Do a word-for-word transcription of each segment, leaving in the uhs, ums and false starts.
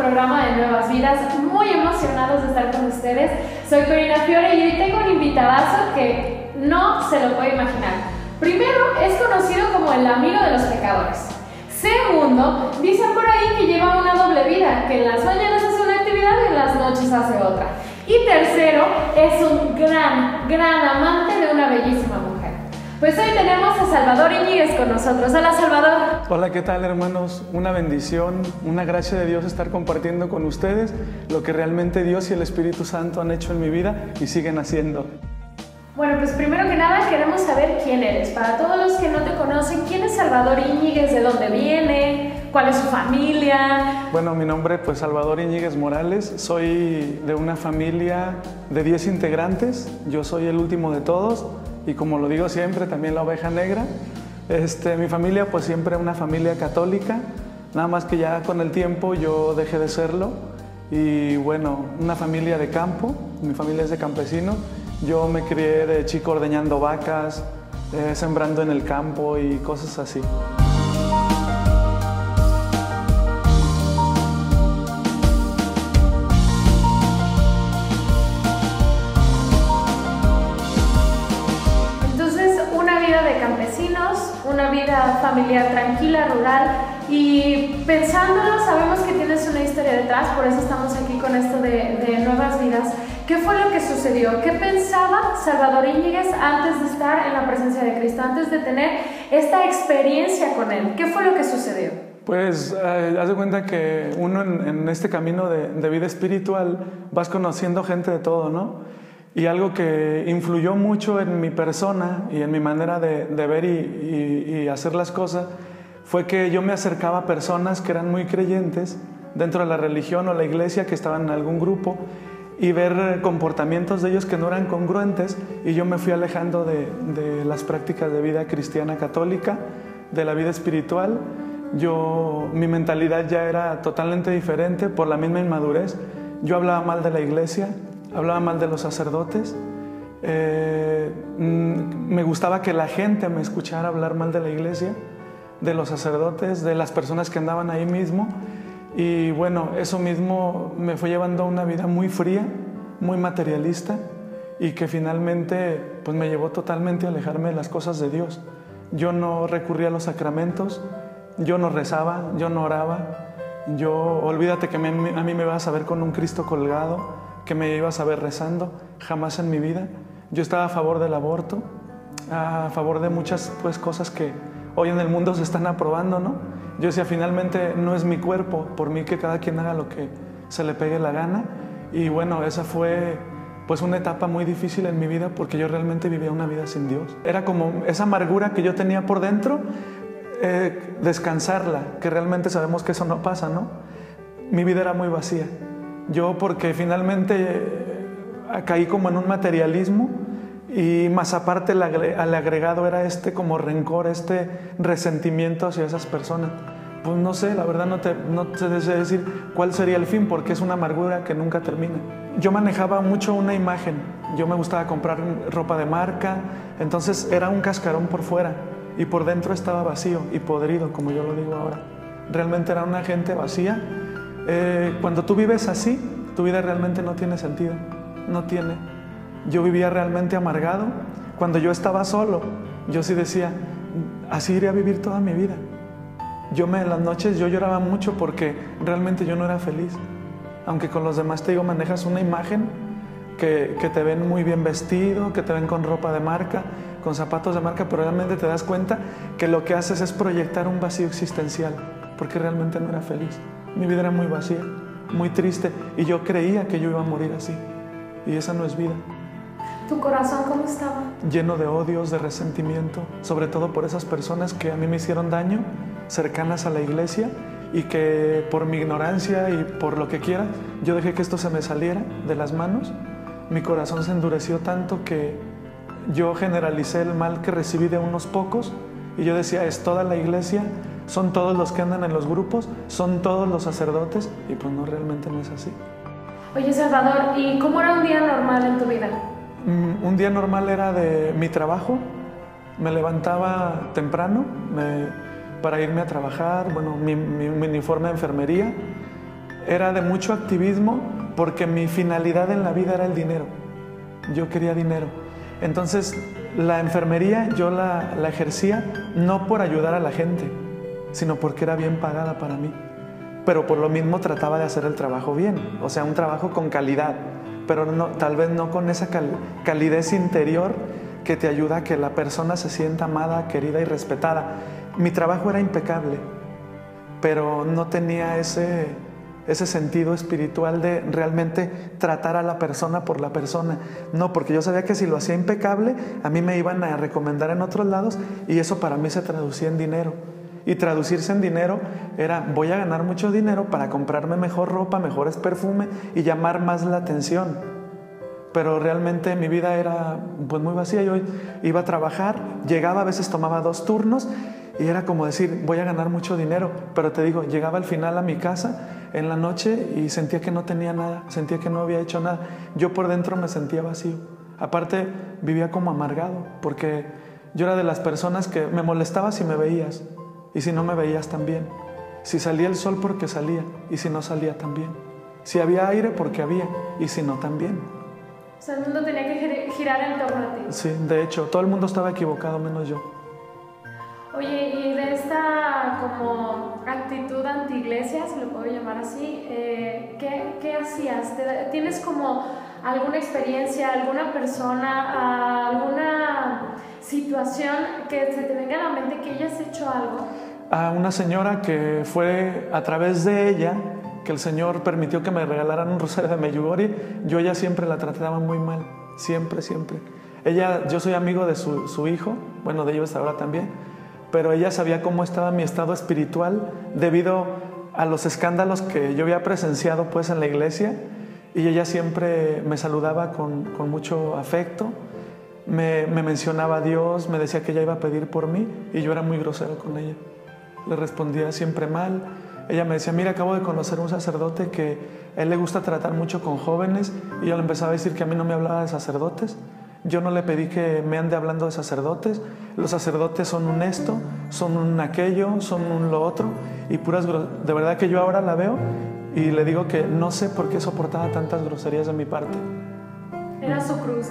programa de Nuevas Vidas, muy emocionados de estar con ustedes. Soy Corina Fiore y hoy tengo un invitadazo que no se lo puede imaginar. Primero, es conocido como el amigo de los pecadores. Segundo, dicen por ahí que lleva una doble vida, que en las mañanas hace una actividad y en las noches hace otra. Y tercero, es un gran, gran amante de una bellísima mujer. Pues hoy tenemos a Salvador Íñiguez con nosotros. Hola, Salvador. Hola, ¿qué tal, hermanos? Una bendición, una gracia de Dios estar compartiendo con ustedes lo que realmente Dios y el Espíritu Santo han hecho en mi vida y siguen haciendo. Bueno, pues primero que nada queremos saber quién eres. Para todos los que no te conocen, ¿quién es Salvador Íñiguez? ¿De dónde viene? ¿Cuál es su familia? Bueno, mi nombre pues Salvador Íñiguez Morales. Soy de una familia de diez integrantes. Yo soy el último de todos y, como lo digo siempre, también la oveja negra. Este, mi familia pues siempre una familia católica, nada más que ya con el tiempo yo dejé de serlo. Y bueno, una familia de campo, mi familia es de campesinos. Yo me crié de chico ordeñando vacas, eh, sembrando en el campo y cosas así. Entonces, una vida de campesinos, una vida familiar tranquila, rural, y pensándolo sabemos que tienes una historia detrás, por eso estamos aquí con esto de, de Nuevas Vidas. ¿Qué fue lo que sucedió? ¿Qué pensaba Salvador Íñiguez antes de estar en la presencia de Cristo, antes de tener esta experiencia con Él? ¿Qué fue lo que sucedió? Pues eh, haz de cuenta que uno en, en este camino de, de vida espiritual vas conociendo gente de todo, ¿no? Y algo que influyó mucho en mi persona y en mi manera de, de ver y, y, y hacer las cosas fue que yo me acercaba a personas que eran muy creyentes dentro de la religión o la iglesia, que estaban en algún grupo, y ver comportamientos de ellos que no eran congruentes, y yo me fui alejando de, de las prácticas de vida cristiana católica, de la vida espiritual. Yo, mi mentalidad ya era totalmente diferente por la misma inmadurez. Yo hablaba mal de la iglesia, hablaba mal de los sacerdotes, eh, me gustaba que la gente me escuchara hablar mal de la iglesia, de los sacerdotes, de las personas que andaban ahí mismo. Y bueno, eso mismo me fue llevando a una vida muy fría, muy materialista, y que finalmente pues me llevó totalmente a alejarme de las cosas de Dios. Yo no recurría a los sacramentos, yo no rezaba, yo no oraba. Yo, olvídate que me, a mí me ibas a ver con un Cristo colgado, que me ibas a ver rezando, jamás en mi vida. Yo estaba a favor del aborto, a favor de muchas pues, cosas que hoy en el mundo se están aprobando, ¿no? Yo decía, finalmente no es mi cuerpo, por mí que cada quien haga lo que se le pegue la gana. Y bueno, esa fue pues una etapa muy difícil en mi vida, porque yo realmente vivía una vida sin Dios. Era como esa amargura que yo tenía por dentro, eh, descansarla, que realmente sabemos que eso no pasa, ¿no? Mi vida era muy vacía. Yo, porque finalmente eh, caí como en un materialismo, y más aparte el agregado era este como rencor, este resentimiento hacia esas personas. Pues no sé, la verdad no te, no te sé decir cuál sería el fin, porque es una amargura que nunca termina. Yo manejaba mucho una imagen, yo me gustaba comprar ropa de marca, entonces era un cascarón por fuera y por dentro estaba vacío y podrido, como yo lo digo ahora. Realmente era una gente vacía. Eh, cuando tú vives así, tu vida realmente no tiene sentido, no tiene. Yo vivía realmente amargado. Cuando yo estaba solo, yo sí decía, así iré a vivir toda mi vida. Yo me, en las noches yo lloraba mucho porque realmente yo no era feliz. Aunque con los demás, te digo, manejas una imagen que, que te ven muy bien vestido, que te ven con ropa de marca, con zapatos de marca, pero realmente te das cuenta que lo que haces es proyectar un vacío existencial, porque realmente no era feliz. Mi vida era muy vacía, muy triste, y yo creía que yo iba a morir así. Y esa no es vida. ¿Tu corazón cómo estaba? Lleno de odios, de resentimiento, sobre todo por esas personas que a mí me hicieron daño, cercanas a la iglesia, y que por mi ignorancia y por lo que quiera, yo dejé que esto se me saliera de las manos. Mi corazón se endureció tanto que yo generalicé el mal que recibí de unos pocos, y yo decía, es toda la iglesia, son todos los que andan en los grupos, son todos los sacerdotes, y pues no, realmente no es así. Oye, Salvador, ¿y cómo era un día normal en tu vida? Un día normal era de mi trabajo. Me levantaba temprano me, para irme a trabajar, bueno, mi, mi, mi uniforme de enfermería. era de mucho activismo porque mi finalidad en la vida era el dinero. Yo quería dinero. Entonces, la enfermería yo la, la ejercía no por ayudar a la gente, sino porque era bien pagada para mí. Pero por lo mismo trataba de hacer el trabajo bien, o sea, un trabajo con calidad, pero no, tal vez no con esa cal, calidez interior que te ayuda a que la persona se sienta amada, querida y respetada. Mi trabajo era impecable, pero no tenía ese, ese sentido espiritual de realmente tratar a la persona por la persona. No, porque yo sabía que si lo hacía impecable, a mí me iban a recomendar en otros lados y eso para mí se traducía en dinero. Y traducirse en dinero era, voy a ganar mucho dinero para comprarme mejor ropa, mejores perfumes y llamar más la atención. Pero realmente mi vida era pues muy vacía. Yo iba a trabajar, llegaba, a veces tomaba dos turnos y era como decir, voy a ganar mucho dinero. Pero te digo, llegaba al final a mi casa en la noche y sentía que no tenía nada, sentía que no había hecho nada. Yo por dentro me sentía vacío. Aparte, vivía como amargado, porque yo era de las personas que me molestaba si me veías. Y si no me veías también. Si salía el sol porque salía y si no salía también. Si había aire porque había y si no también. O sea, el mundo tenía que girar en torno a ti. Sí, de hecho, todo el mundo estaba equivocado menos yo. Oye, y de esta como actitud anti-iglesia, si lo puedo llamar así, eh, ¿qué, qué hacías? ¿Tienes como alguna experiencia, alguna persona, alguna situación que se te venga a la mente que hayas hecho algo? A una señora que fue a través de ella que el Señor permitió que me regalaran un rosario de Medjugorje. Yo ella siempre la trataba muy mal, siempre, siempre. Ella, yo soy amigo de su, su hijo, bueno, de ellos ahora también, pero ella sabía cómo estaba mi estado espiritual debido a los escándalos que yo había presenciado pues en la iglesia, y ella siempre me saludaba con, con mucho afecto. Me, me mencionaba a Dios, me decía que ella iba a pedir por mí y yo era muy grosero con ella. Le respondía siempre mal. Ella me decía, mira, acabo de conocer un sacerdote que a él le gusta tratar mucho con jóvenes, y yo le empezaba a decir que a mí no me hablaba de sacerdotes. Yo no le pedí que me ande hablando de sacerdotes. Los sacerdotes son un esto, son un aquello, son un lo otro y puras gros... De verdad que yo ahora la veo y le digo que no sé por qué soportaba tantas groserías de mi parte. Era su cruz,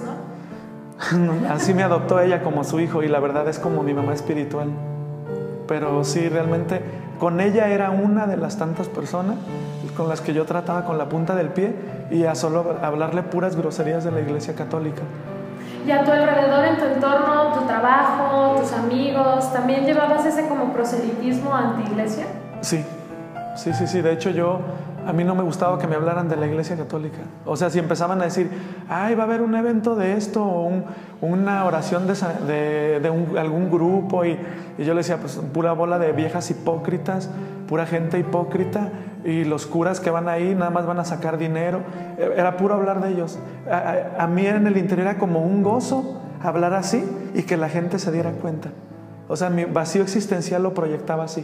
¿no? Así me adoptó ella como su hijo y la verdad es como mi mamá espiritual. Pero sí, realmente con ella era una de las tantas personas con las que yo trataba con la punta del pie y a solo hablarle puras groserías de la Iglesia Católica. Y a tu alrededor, en tu entorno, tu trabajo, tus amigos, ¿también llevabas ese como proselitismo anti-iglesia? Sí, sí, sí, sí. De hecho, yo, a mí no me gustaba que me hablaran de la Iglesia Católica. O sea, si empezaban a decir, ay, va a haber un evento de esto, o un, una oración de, de, de un, algún grupo, y, y yo le decía, pues pura bola de viejas hipócritas, pura gente hipócrita, y los curas que van ahí nada más van a sacar dinero. Era puro hablar de ellos. A, a, a mí en el interior era como un gozo hablar así y que la gente se diera cuenta. O sea, mi vacío existencial lo proyectaba así.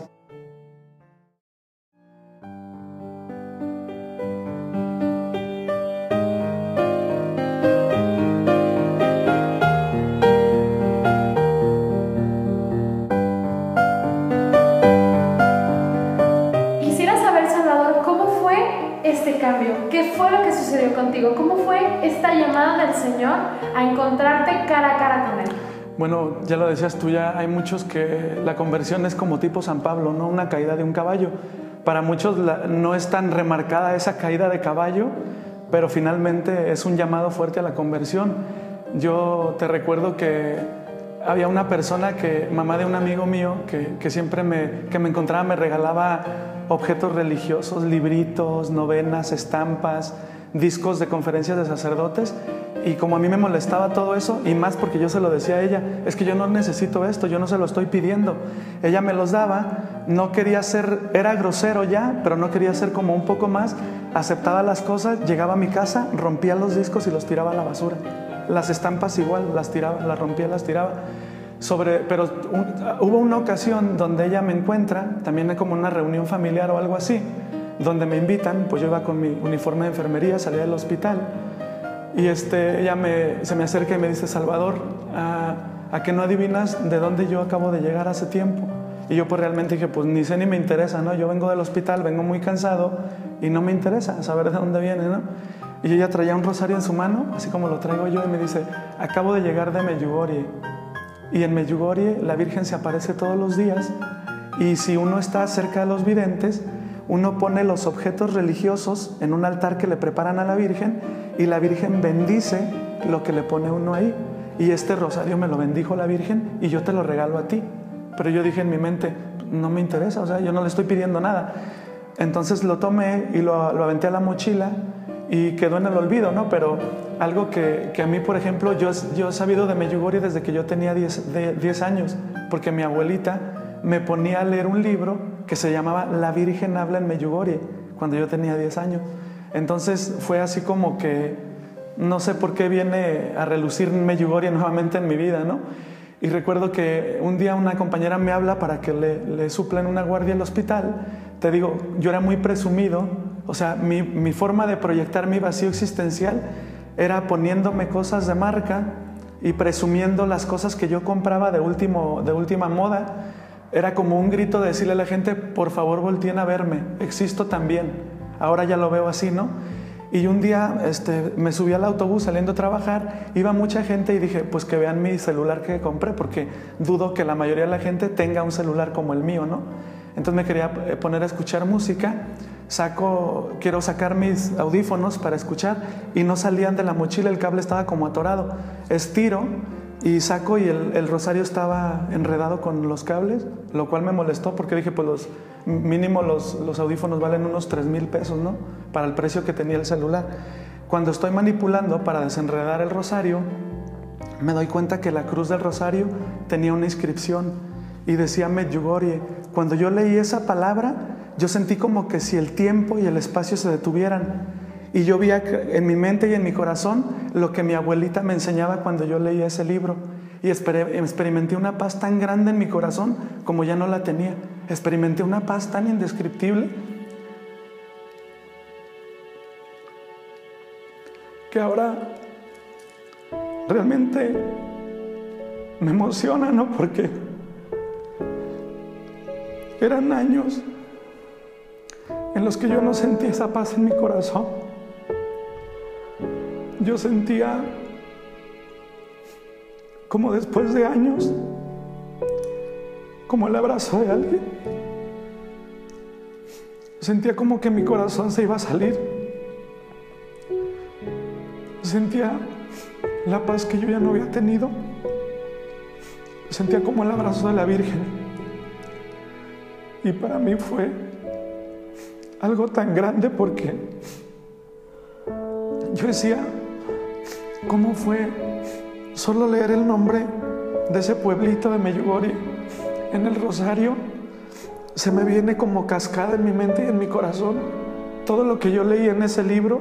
¿Qué fue lo que sucedió contigo? ¿Cómo fue esta llamada del Señor a encontrarte cara a cara con Él? Bueno, ya lo decías tú, ya hay muchos que la conversión es como tipo San Pablo, ¿no? Una caída de un caballo. Para muchos la, no es tan remarcada esa caída de caballo, pero finalmente es un llamado fuerte a la conversión. Yo te recuerdo que había una persona, que mamá de un amigo mío, que, que siempre me, que me encontraba me regalaba objetos religiosos, libritos, novenas, estampas, discos de conferencias de sacerdotes, y como a mí me molestaba todo eso, y más porque yo se lo decía a ella, es que yo no necesito esto, yo no se lo estoy pidiendo. Ella me los daba, no quería ser, era grosero ya, pero no quería ser como un poco más, aceptaba las cosas, llegaba a mi casa, rompía los discos y los tiraba a la basura. Las estampas igual, las tiraba, las rompía, las tiraba. Sobre, pero un, hubo una ocasión donde ella me encuentra, también como una reunión familiar o algo así, donde me invitan, pues yo iba con mi uniforme de enfermería, salía del hospital, y este, ella me, se me acerca y me dice, Salvador, ¿a, ¿a que no adivinas de dónde yo acabo de llegar hace tiempo? Y yo pues realmente dije, pues ni sé ni me interesa, ¿no? Yo vengo del hospital, vengo muy cansado, y no me interesa saber de dónde viene, ¿no? Y ella traía un rosario en su mano, así como lo traigo yo, y me dice, acabo de llegar de Medjugorje, y en Medjugorje la Virgen se aparece todos los días, y si uno está cerca de los videntes, uno pone los objetos religiosos en un altar que le preparan a la Virgen, y la Virgen bendice lo que le pone uno ahí, y este rosario me lo bendijo la Virgen, y yo te lo regalo a ti. Pero yo dije en mi mente, no me interesa, o sea, yo no le estoy pidiendo nada. Entonces lo tomé y lo, lo aventé a la mochila, y quedó en el olvido, ¿no? Pero algo que, que a mí, por ejemplo, yo, yo he sabido de Medjugorje desde que yo tenía diez años, porque mi abuelita me ponía a leer un libro que se llamaba La Virgen habla en Medjugorje, cuando yo tenía diez años. Entonces fue así como que, no sé por qué viene a relucir Medjugorje nuevamente en mi vida, ¿no? Y recuerdo que un día una compañera me habla para que le, le suplen una guardia al hospital. Te digo, yo era muy presumido, o sea, mi, mi forma de proyectar mi vacío existencial era poniéndome cosas de marca y presumiendo las cosas que yo compraba de, último, de última moda. Era como un grito de decirle a la gente, por favor volteen a verme, existo también. Ahora ya lo veo así, ¿no? Y un día este, me subí al autobús saliendo a trabajar, iba mucha gente y dije, pues que vean mi celular que compré, porque dudo que la mayoría de la gente tenga un celular como el mío, ¿no? Entonces me quería poner a escuchar música, saco, quiero sacar mis audífonos para escuchar y no salían de la mochila, el cable estaba como atorado. Estiro y saco y el, el rosario estaba enredado con los cables, lo cual me molestó porque dije, pues los, mínimo los, los audífonos valen unos tres mil pesos, ¿no? Para el precio que tenía el celular. Cuando estoy manipulando para desenredar el rosario, me doy cuenta que la cruz del rosario tenía una inscripción y decía Medjugorje. Cuando yo leí esa palabra, yo sentí como que si el tiempo y el espacio se detuvieran. Y yo vi en mi mente y en mi corazón lo que mi abuelita me enseñaba cuando yo leía ese libro. Y experimenté una paz tan grande en mi corazón como ya no la tenía. Experimenté una paz tan indescriptible que ahora realmente me emociona, ¿no? Porque eran años en los que yo no sentía esa paz en mi corazón. Yo sentía como después de años, como el abrazo de alguien. Sentía como que mi corazón se iba a salir. Sentía la paz que yo ya no había tenido. Sentía como el abrazo de la Virgen. Y para mí fue algo tan grande porque yo decía, ¿cómo fue solo leer el nombre de ese pueblito de Medjugorje en el rosario? Se me viene como cascada en mi mente y en mi corazón todo lo que yo leí en ese libro.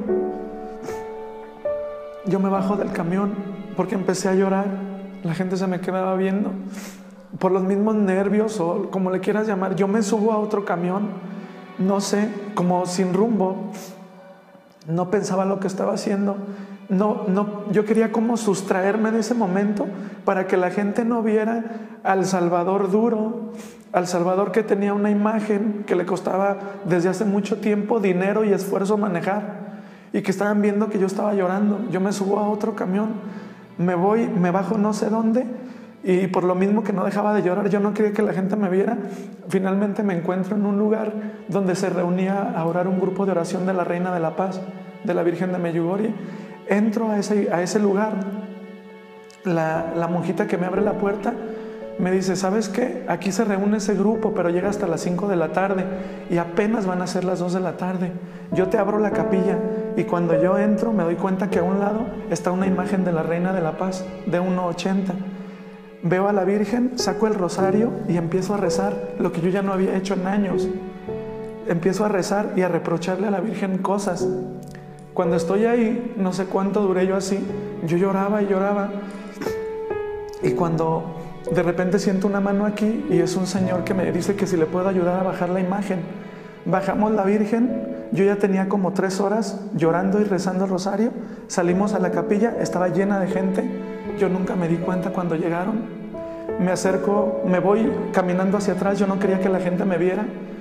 Yo me bajo del camión porque empecé a llorar. La gente se me quedaba viendo por los mismos nervios o como le quieras llamar. Yo me subo a otro camión, no sé, como sin rumbo. No pensaba lo que estaba haciendo. No, no, yo quería como sustraerme de ese momento para que la gente no viera al Salvador duro, al Salvador que tenía una imagen que le costaba desde hace mucho tiempo dinero y esfuerzo manejar, y que estaban viendo que yo estaba llorando. Yo me subo a otro camión, me voy, me bajo no sé dónde, y por lo mismo que no dejaba de llorar, yo no quería que la gente me viera. Finalmente me encuentro en un lugar donde se reunía a orar un grupo de oración de la Reina de la Paz, de la Virgen de Medjugorje. Entro a ese, a ese lugar. La, la monjita que me abre la puerta me dice, ¿sabes qué? Aquí se reúne ese grupo, pero llega hasta las cinco de la tarde y apenas van a ser las dos de la tarde. Yo te abro la capilla. Y cuando yo entro me doy cuenta que a un lado está una imagen de la Reina de la Paz de uno ochenta. Veo a la Virgen, saco el rosario y empiezo a rezar lo que yo ya no había hecho en años. Empiezo a rezar y a reprocharle a la Virgen cosas. Cuando estoy ahí, no sé cuánto duré yo así, yo lloraba y lloraba. Y cuando de repente siento una mano aquí y es un señor que me dice que si le puedo ayudar a bajar la imagen. Bajamos la Virgen, yo ya tenía como tres horas llorando y rezando el rosario. Salimos a la capilla, estaba llena de gente. Yo nunca me di cuenta cuando llegaron. Me acerco, me voy caminando hacia atrás, yo no quería que la gente me viera.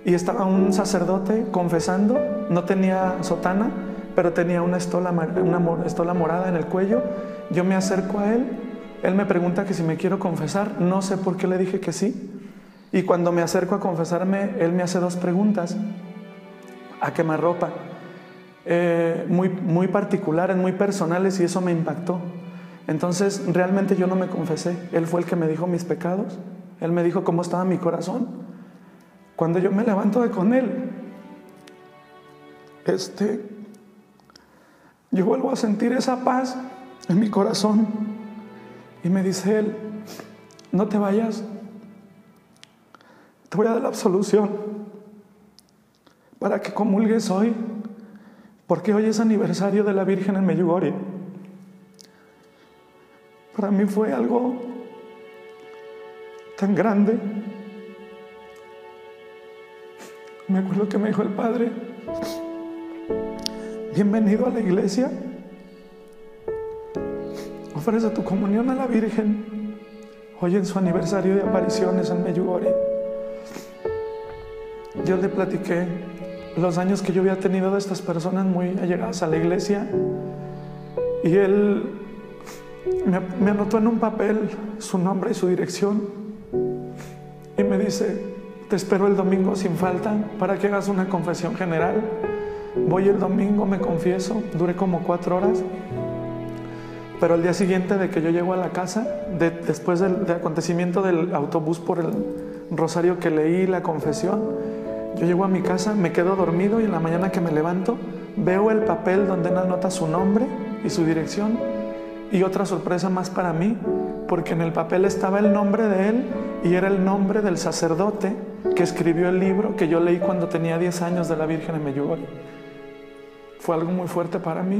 y estaba un sacerdote confesando, no tenía sotana, pero tenía una estola, una estola morada en el cuello. Yo me acerco a él, él me pregunta que si me quiero confesar, no sé por qué le dije que sí, y cuando me acerco a confesarme, él me hace dos preguntas a quemarropa, eh, muy, muy particulares, muy personales, y eso me impactó. Entonces realmente yo no me confesé, él fue el que me dijo mis pecados, él me dijo cómo estaba mi corazón. Cuando yo me levanto de con él, este, yo vuelvo a sentir esa paz en mi corazón, y me dice él: no te vayas, te voy a dar la absolución para que comulgues hoy, porque hoy es aniversario de la Virgen en Medjugorje. Para mí fue algo tan grande. Me acuerdo que me dijo el padre: bienvenido a la iglesia, ofrece tu comunión a la Virgen hoy en su aniversario de apariciones en Medjugorje. Yo le platiqué los años que yo había tenido de estas personas muy allegadas a la iglesia, y él me, me anotó en un papel su nombre y su dirección, y me dice: te espero el domingo sin falta para que hagas una confesión general. Voy el domingo, me confieso, duré como cuatro horas, pero al día siguiente de que yo llego a la casa, de, después del, del acontecimiento del autobús por el rosario que leí, la confesión, yo llego a mi casa, me quedo dormido, y en la mañana que me levanto veo el papel donde él anota su nombre y su dirección. Y otra sorpresa más para mí, porque en el papel estaba el nombre de él y era el nombre del sacerdote que escribió el libro que yo leí cuando tenía diez años de la Virgen en Medjugorje. Fue algo muy fuerte para mí.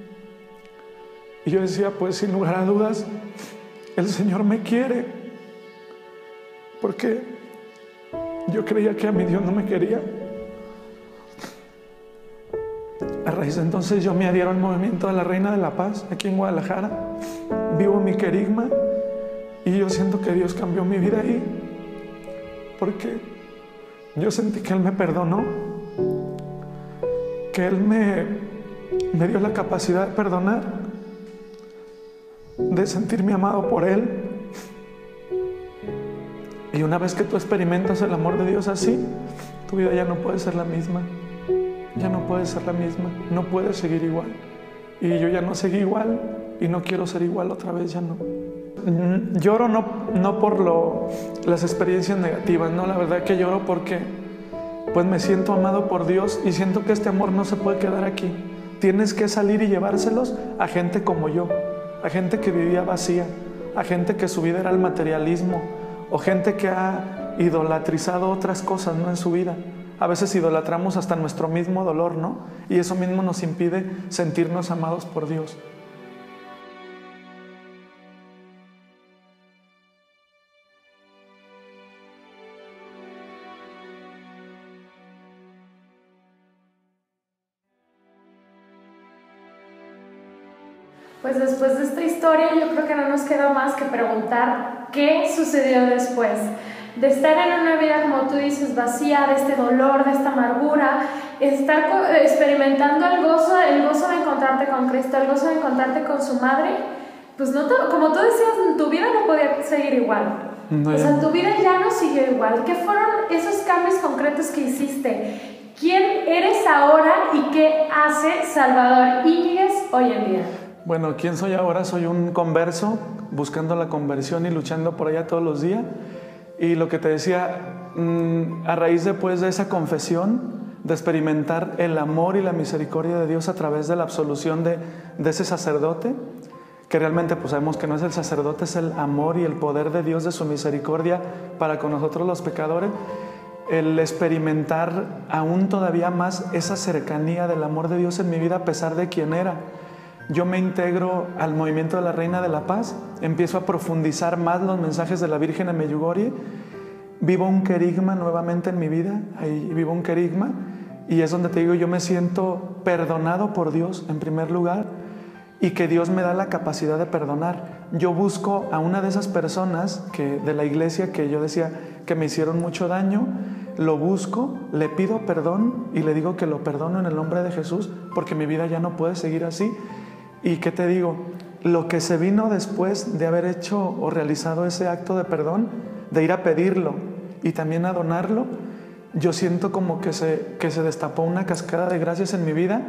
Y yo decía, pues sin lugar a dudas, el Señor me quiere, porque yo creía que a mi Dios no me quería. A raíz de entonces yo me adhiero al movimiento de la Reina de la Paz aquí en Guadalajara, vivo mi querigma, y yo siento que Dios cambió mi vida ahí, porque yo sentí que Él me perdonó, que Él me, me dio la capacidad de perdonar, de sentirme amado por Él. Y una vez que tú experimentas el amor de Dios así, tu vida ya no puede ser la misma. Ya no puede ser la misma, no puedes seguir igual. Y yo ya no seguí igual y no quiero ser igual otra vez, ya no. Lloro no, no por lo, las experiencias negativas, no, la verdad que lloro porque pues me siento amado por Dios, y siento que este amor no se puede quedar aquí. Tienes que salir y llevárselos a gente como yo, a gente que vivía vacía, a gente que su vida era el materialismo, o gente que ha idolatrizado otras cosas, ¿no?, en su vida. A veces idolatramos hasta nuestro mismo dolor, ¿no? Y eso mismo nos impide sentirnos amados por Dios. Pues después de esta historia yo creo que no nos queda más que preguntar qué sucedió después. De estar en una vida, como tú dices, vacía, de este dolor, de esta amargura, estar experimentando el gozo, el gozo de encontrarte con Cristo, el gozo de encontrarte con su madre, pues no, como tú decías, tu vida no podía seguir igual. No, o sea, tu vida ya no siguió igual. ¿Qué fueron esos cambios concretos que hiciste? ¿Quién eres ahora y qué hace Salvador Íñiguez hoy en día? Bueno, ¿quién soy ahora? Soy un converso, buscando la conversión y luchando por ella todos los días. Y lo que te decía, a raíz después de esa confesión, de experimentar el amor y la misericordia de Dios a través de la absolución de, de ese sacerdote, que realmente pues sabemos que no es el sacerdote, es el amor y el poder de Dios, de su misericordia para con nosotros los pecadores, el experimentar aún todavía más esa cercanía del amor de Dios en mi vida a pesar de quién era. Yo me integro al movimiento de la Reina de la Paz, empiezo a profundizar más los mensajes de la Virgen en Medjugorje, vivo un querigma nuevamente en mi vida, ahí vivo un querigma, y es donde te digo, yo me siento perdonado por Dios en primer lugar, y que Dios me da la capacidad de perdonar. Yo busco a una de esas personas que, de la iglesia que yo decía que me hicieron mucho daño, lo busco, le pido perdón y le digo que lo perdono en el nombre de Jesús porque mi vida ya no puede seguir así. ¿Y qué te digo? Lo que se vino después de haber hecho o realizado ese acto de perdón, de ir a pedirlo y también a donarlo, yo siento como que se, que se destapó una cascada de gracias en mi vida.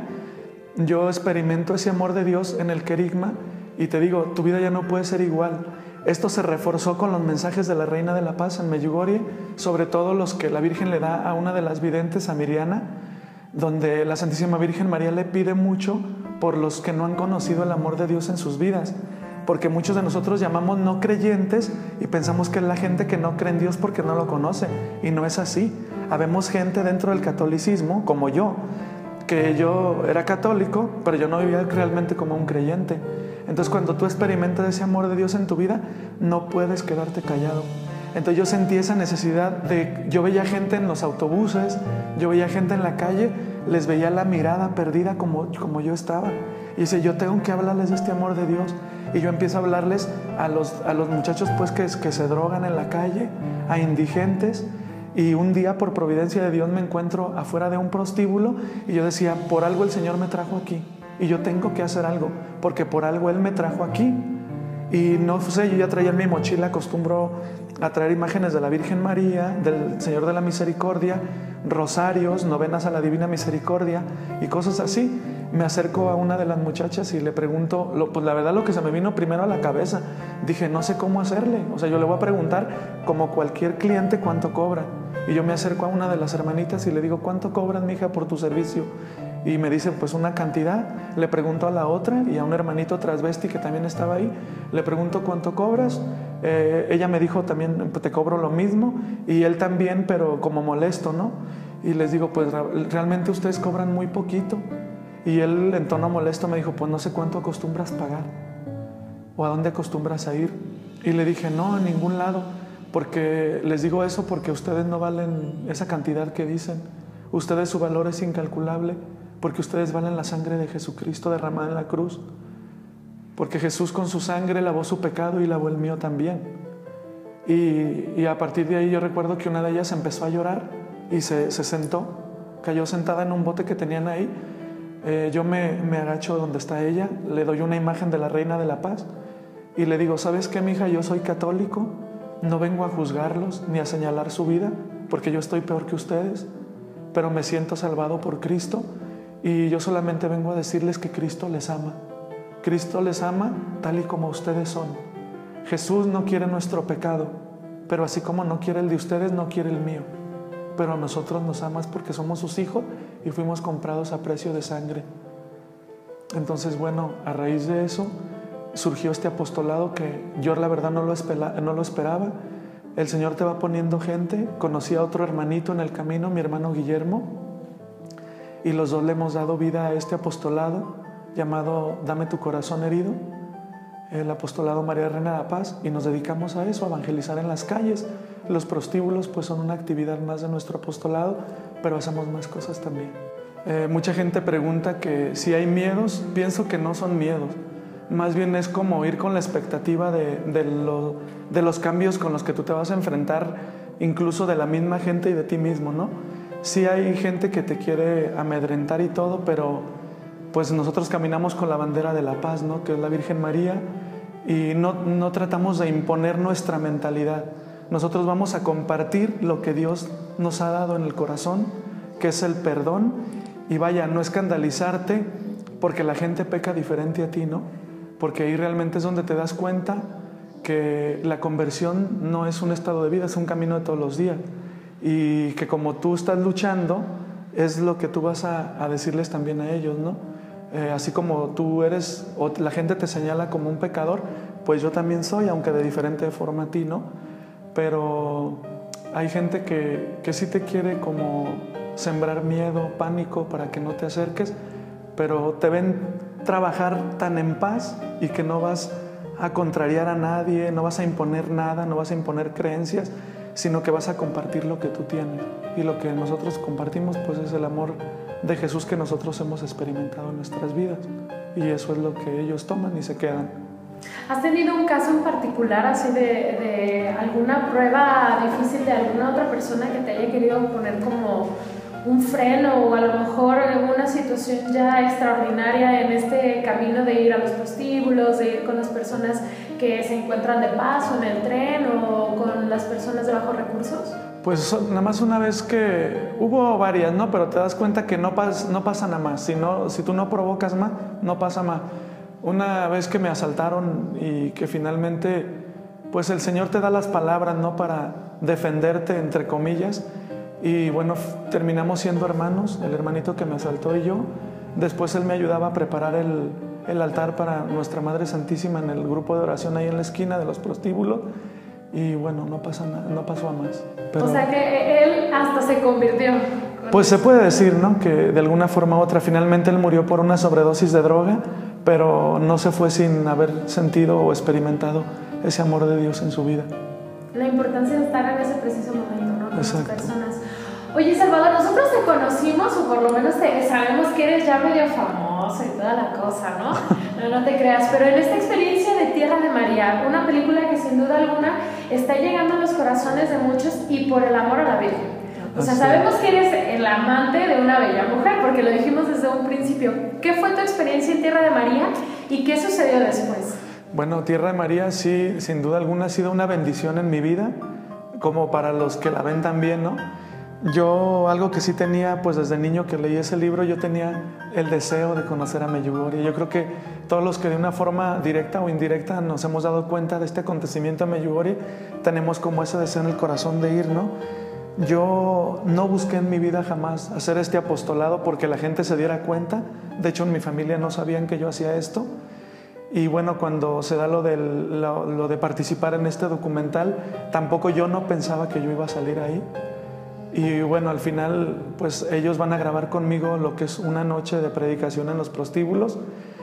Yo experimento ese amor de Dios en el querigma y te digo, tu vida ya no puede ser igual. Esto se reforzó con los mensajes de la Reina de la Paz en Medjugorje, sobre todo los que la Virgen le da a una de las videntes, a Miriana, donde la Santísima Virgen María le pide mucho por los que no han conocido el amor de Dios en sus vidas, porque muchos de nosotros llamamos no creyentes y pensamos que es la gente que no cree en Dios porque no lo conoce, y no es así. Habemos gente dentro del catolicismo, como yo, que yo era católico, pero yo no vivía realmente como un creyente. Entonces, cuando tú experimentas ese amor de Dios en tu vida, no puedes quedarte callado. Entonces yo sentí esa necesidad de... Yo veía gente en los autobuses, yo veía gente en la calle, les veía la mirada perdida como, como yo estaba. Y dice, yo tengo que hablarles de este amor de Dios. Y yo empiezo a hablarles a los, a los muchachos pues que, que se drogan en la calle, a indigentes. Y un día, por providencia de Dios, me encuentro afuera de un prostíbulo y yo decía, por algo el Señor me trajo aquí. Y yo tengo que hacer algo, porque por algo Él me trajo aquí. Y no sé, yo ya traía en mi mochila, acostumbro a traer imágenes de la Virgen María, del Señor de la Misericordia, rosarios, novenas a la Divina Misericordia y cosas así. Me acerco a una de las muchachas y le pregunto, lo, pues la verdad lo que se me vino primero a la cabeza, dije, no sé cómo hacerle. O sea, yo le voy a preguntar, como cualquier cliente, cuánto cobra. Y yo me acerco a una de las hermanitas y le digo, ¿cuánto cobras, mija, por tu servicio? Y me dice, pues una cantidad. Le pregunto a la otra y a un hermanito transvesti que también estaba ahí, le pregunto, ¿cuánto cobras? Eh, ella me dijo también, te cobro lo mismo, y él también, pero como molesto, ¿no? Y les digo, pues realmente ustedes cobran muy poquito. Y él, en tono molesto, me dijo, pues no sé cuánto acostumbras pagar o a dónde acostumbras a ir. Y le dije, no, a ningún lado, porque les digo eso porque ustedes no valen esa cantidad que dicen. Ustedes, su valor es incalculable, porque ustedes valen la sangre de Jesucristo derramada en la cruz, porque Jesús con su sangre lavó su pecado y lavó el mío también. Y, y a partir de ahí yo recuerdo que una de ellas empezó a llorar y se, se sentó, cayó sentada en un bote que tenían ahí. Eh, yo me, me agacho donde está ella, le doy una imagen de la Reina de la Paz y le digo, ¿sabes qué, mija? Yo soy católico, no vengo a juzgarlos ni a señalar su vida, porque yo estoy peor que ustedes, pero me siento salvado por Cristo y yo solamente vengo a decirles que Cristo les ama. Cristo les ama tal y como ustedes son. Jesús no quiere nuestro pecado, pero así como no quiere el de ustedes, no quiere el mío. Pero a nosotros nos amas porque somos sus hijos y fuimos comprados a precio de sangre. Entonces, bueno, a raíz de eso surgió este apostolado que yo la verdad no lo, espera, no lo esperaba. El Señor te va poniendo gente. Conocí a otro hermanito en el camino, mi hermano Guillermo, y los dos le hemos dado vida a este apostolado llamado Dame tu corazón herido, el apostolado María Reina de la Paz, y nos dedicamos a eso, a evangelizar en las calles. Los prostíbulos pues son una actividad más de nuestro apostolado, pero hacemos más cosas también. Eh, mucha gente pregunta que si hay miedos. Pienso que no son miedos, más bien es como ir con la expectativa de, de, lo, de los cambios con los que tú te vas a enfrentar, incluso de la misma gente y de ti mismo, ¿no? Sí hay gente que te quiere amedrentar y todo, pero pues nosotros caminamos con la bandera de la paz, ¿no? Que es la Virgen María, y no, no tratamos de imponer nuestra mentalidad. Nosotros vamos a compartir lo que Dios nos ha dado en el corazón, que es el perdón, y vaya, no escandalizarte porque la gente peca diferente a ti, ¿no? Porque ahí realmente es donde te das cuenta que la conversión no es un estado de vida, es un camino de todos los días, y que como tú estás luchando, es lo que tú vas a, a decirles también a ellos, ¿no? Eh, así como tú eres, o la gente te señala como un pecador, pues yo también soy, aunque de diferente forma a ti, ¿no? Pero hay gente que, que sí te quiere como sembrar miedo, pánico para que no te acerques, pero te ven trabajar tan en paz y que no vas a contrariar a nadie, no vas a imponer nada, no vas a imponer creencias, sino que vas a compartir lo que tú tienes. Y lo que nosotros compartimos pues es el amor de Jesús que nosotros hemos experimentado en nuestras vidas, y eso es lo que ellos toman y se quedan. ¿Has tenido un caso en particular así de, de alguna prueba difícil de alguna otra persona que te haya querido poner como un freno o a lo mejor una situación ya extraordinaria en este camino de ir a los prostíbulos, de ir con las personas que se encuentran de paso en el tren o con las personas de bajos recursos? Pues nada más una vez que hubo varias, ¿no? Pero te das cuenta que no, pas, no pasa nada más. Si, no, si tú no provocas más, no pasa más. Una vez que me asaltaron y que finalmente, pues el Señor te da las palabras, ¿no? Para defenderte, entre comillas. Y bueno, terminamos siendo hermanos, el hermanito que me asaltó y yo. Después él me ayudaba a preparar el, el altar para Nuestra Madre Santísima en el grupo de oración ahí en la esquina de los prostíbulos. Y bueno, no, pasa nada, no pasó a más. Pero, o sea que él hasta se convirtió. Pues se puede decir, ¿no? Que de alguna forma u otra finalmente él murió por una sobredosis de droga, pero no se fue sin haber sentido o experimentado ese amor de Dios en su vida. La importancia de estar en ese preciso momento, ¿no? Con Exacto. las personas. Oye, Salvador, nosotros te conocimos, o por lo menos te, sabemos que eres ya medio famoso y toda la cosa, ¿no? No, no te creas, pero en esta experiencia de Tierra de María, una película que sin duda alguna está llegando a los corazones de muchos y por el amor a la Virgen. O sea, sabemos que eres el amante de una bella mujer, porque lo dijimos desde un principio. ¿Qué fue tu experiencia en Tierra de María y qué sucedió después? Bueno, Tierra de María sí, sin duda alguna ha sido una bendición en mi vida, como para los que la ven también, ¿no? Yo, algo que sí tenía, pues desde niño que leí ese libro, yo tenía el deseo de conocer a Medjugorje. Yo creo que todos los que de una forma directa o indirecta nos hemos dado cuenta de este acontecimiento en Medjugorje, tenemos como ese deseo en el corazón de ir, ¿no? Yo no busqué en mi vida jamás hacer este apostolado porque la gente se diera cuenta. De hecho, en mi familia no sabían que yo hacía esto. Y bueno, cuando se da lo, del, lo, lo de participar en este documental, tampoco yo no pensaba que yo iba a salir ahí. Y bueno, al final, pues ellos van a grabar conmigo lo que es una noche de predicación en los prostíbulos.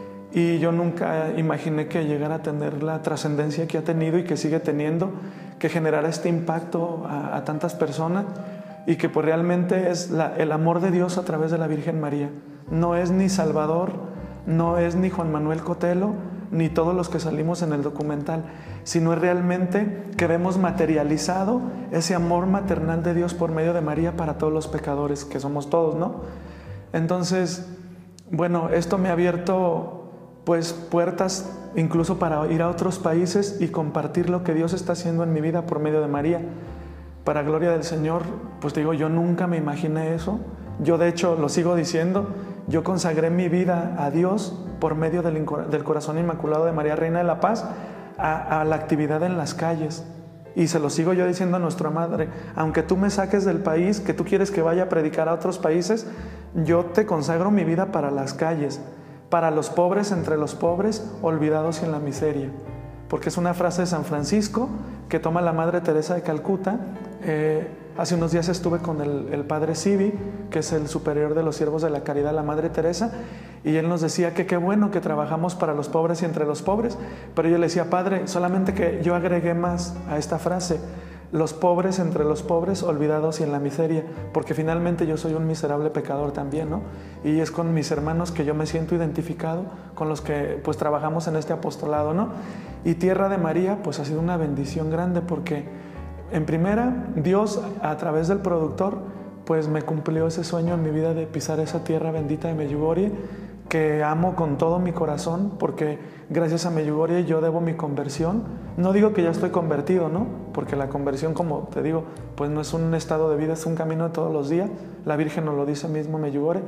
Y yo nunca imaginé que llegara a tener la trascendencia que ha tenido y que sigue teniendo, que generara este impacto a, a tantas personas y que pues realmente es la, el amor de Dios a través de la Virgen María. No es ni Salvador, no es ni Juan Manuel Cotelo, ni todos los que salimos en el documental, sino es realmente que vemos materializado ese amor maternal de Dios por medio de María para todos los pecadores, que somos todos, ¿no? Entonces, bueno, esto me ha abierto pues puertas incluso para ir a otros países y compartir lo que Dios está haciendo en mi vida por medio de María. Para gloria del Señor, pues digo, yo nunca me imaginé eso. Yo de hecho lo sigo diciendo, yo consagré mi vida a Dios por medio del, del corazón inmaculado de María Reina de la Paz a, a la actividad en las calles. Y se lo sigo yo diciendo a nuestra Madre, aunque tú me saques del país, que tú quieres que vaya a predicar a otros países, yo te consagro mi vida para las calles, para los pobres entre los pobres, olvidados y en la miseria. Porque es una frase de San Francisco que toma la Madre Teresa de Calcuta. Eh, hace unos días estuve con el, el Padre Sibi, que es el superior de los siervos de la caridad, la Madre Teresa, y él nos decía que qué bueno que trabajamos para los pobres y entre los pobres, pero yo le decía, Padre, solamente que yo agregué más a esta frase, los pobres entre los pobres, olvidados y en la miseria, porque finalmente yo soy un miserable pecador también, ¿no? Y es con mis hermanos que yo me siento identificado, con los que pues trabajamos en este apostolado, ¿no? Y Tierra de María pues ha sido una bendición grande porque en primera, Dios a través del productor pues me cumplió ese sueño en mi vida de pisar esa tierra bendita de Medjugorje, que amo con todo mi corazón, porque gracias a Medjugorje yo debo mi conversión. No digo que ya estoy convertido, ¿no? Porque la conversión, como te digo, pues no es un estado de vida, es un camino de todos los días. La Virgen nos lo dice mismo Medjugorje.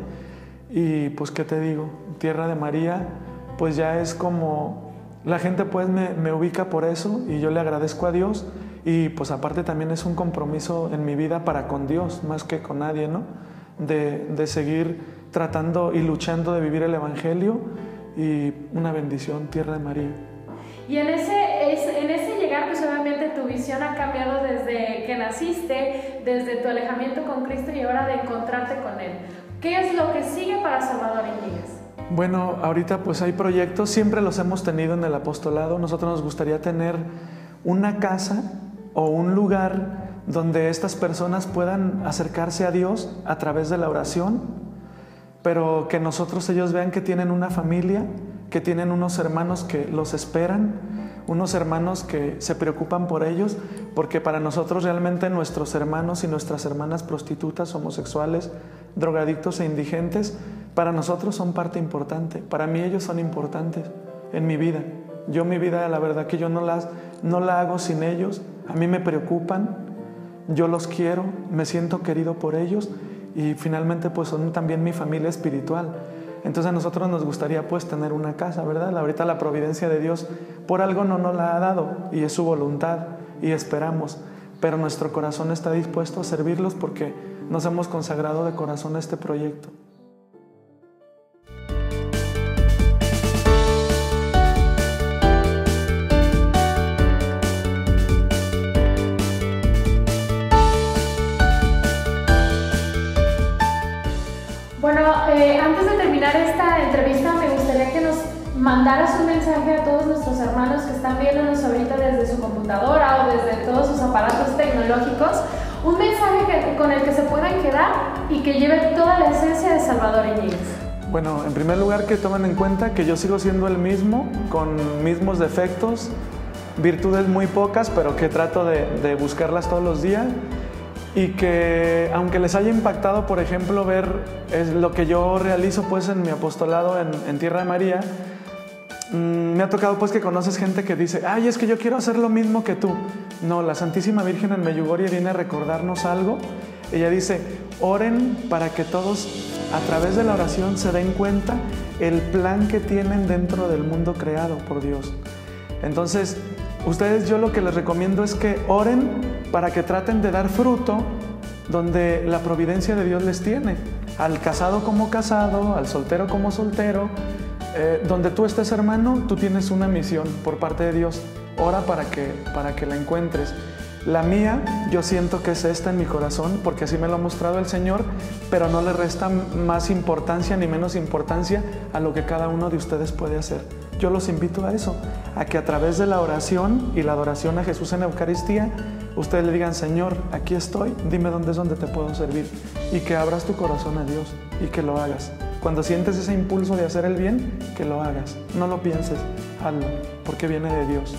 Y pues, ¿qué te digo? Tierra de María, pues ya es como... La gente pues me, me ubica por eso y yo le agradezco a Dios. Y pues aparte también es un compromiso en mi vida para con Dios, más que con nadie, ¿no? De, de seguir tratando y luchando de vivir el Evangelio y una bendición, Tierra de María. Y en ese, es, en ese llegar, pues obviamente tu visión ha cambiado desde que naciste, desde tu alejamiento con Cristo y ahora de encontrarte con Él. ¿Qué es lo que sigue para Salvador Íñiguez? Bueno, ahorita pues hay proyectos, siempre los hemos tenido en el apostolado. Nosotros nos gustaría tener una casa o un lugar donde estas personas puedan acercarse a Dios a través de la oración, pero que nosotros ellos vean que tienen una familia, que tienen unos hermanos que los esperan, unos hermanos que se preocupan por ellos, porque para nosotros realmente nuestros hermanos y nuestras hermanas prostitutas, homosexuales, drogadictos e indigentes, para nosotros son parte importante. Para mí ellos son importantes en mi vida. Yo mi vida, la verdad que yo no, las, no la hago sin ellos. A mí me preocupan, yo los quiero, me siento querido por ellos y finalmente pues son también mi familia espiritual. Entonces a nosotros nos gustaría pues tener una casa, ¿verdad? Ahorita la providencia de Dios por algo no nos la ha dado y es su voluntad y esperamos, pero nuestro corazón está dispuesto a servirlos porque nos hemos consagrado de corazón a este proyecto. Bueno, eh, antes de terminar esta entrevista me gustaría que nos mandaras un mensaje a todos nuestros hermanos que están viéndonos ahorita desde su computadora o desde todos sus aparatos tecnológicos, un mensaje que, con el que se puedan quedar y que lleve toda la esencia de Salvador Iñiguez. Bueno, en primer lugar que tomen en cuenta que yo sigo siendo el mismo, con mismos defectos, virtudes muy pocas, pero que trato de, de buscarlas todos los días. Y que aunque les haya impactado, por ejemplo, ver es lo que yo realizo pues en mi apostolado en, en Tierra de María, mmm, me ha tocado pues que conoces gente que dice, ay, es que yo quiero hacer lo mismo que tú. No, la Santísima Virgen en Medjugorje viene a recordarnos algo. Ella dice, oren para que todos a través de la oración se den cuenta el plan que tienen dentro del mundo creado por Dios. Entonces, ustedes, yo lo que les recomiendo es que oren para que traten de dar fruto donde la providencia de Dios les tiene. Al casado como casado, al soltero como soltero. Eh, donde tú estés, hermano, tú tienes una misión por parte de Dios. Ora para que, para que la encuentres. La mía, yo siento que es esta en mi corazón, porque así me lo ha mostrado el Señor, pero no le resta más importancia ni menos importancia a lo que cada uno de ustedes puede hacer. Yo los invito a eso, a que a través de la oración y la adoración a Jesús en Eucaristía, ustedes le digan, Señor, aquí estoy, dime dónde es donde te puedo servir. Y que abras tu corazón a Dios y que lo hagas. Cuando sientes ese impulso de hacer el bien, que lo hagas. No lo pienses, hazlo, porque viene de Dios.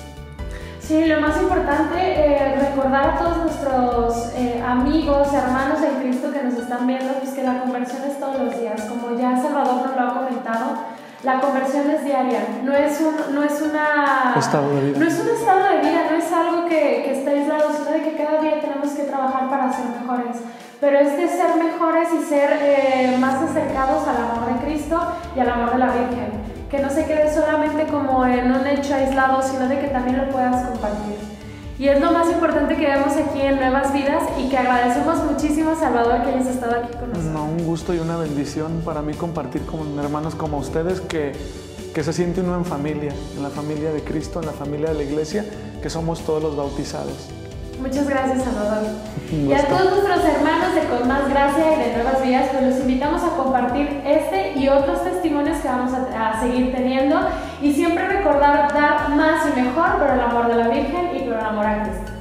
Sí, lo más importante, eh, recordar a todos nuestros eh, amigos, hermanos en Cristo que nos están viendo, pues que la conversión es todos los días. Como ya Salvador nos lo ha comentado, la conversión es diaria, no es, un, no es una... Estado de vida. No es un estado de vida, no es algo que, que está aislado, sino de que cada día tenemos que trabajar para ser mejores. Pero es de ser mejores y ser eh, más acercados al amor de Cristo y al amor de la Virgen. Que no se quede solamente como en un hecho aislado, sino de que también lo puedas compartir. Y es lo más importante que vemos aquí en Nuevas Vidas y que agradecemos muchísimo, Salvador, que hayas estado aquí con nosotros. No, un gusto y una bendición para mí compartir con hermanos como ustedes que, que se siente uno en familia, en la familia de Cristo, en la familia de la Iglesia, que somos todos los bautizados. Muchas gracias, Salvador. Y a todos nuestros hermanos de Con Más Gracia y de Nuevas Vidas, pues los invitamos a compartir este y otros testimonios que vamos a, a seguir teniendo y siempre recordar dar más y mejor por el amor de la Virgen y por el amor a Cristo.